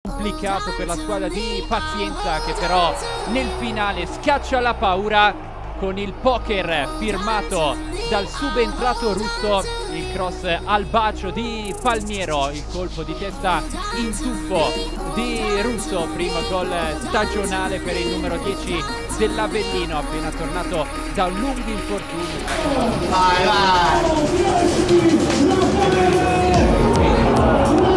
complicato per la squadra di Pazienza, che però nel finale schiaccia la paura con il poker firmato dal subentrato Russo, il cross al bacio di Palmiero, il colpo di testa in tuffo di Russo, primo gol stagionale per il numero 10 dell'Avellino, appena tornato da un lungo infortunio. Vai, vai!